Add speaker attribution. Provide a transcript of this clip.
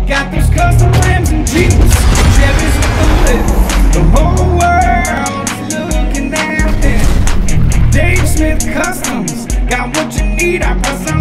Speaker 1: Got those custom rims and Jeeps, Chevys with the lift. The whole world is looking at this. Dave Smith Customs, got what you need, I press on.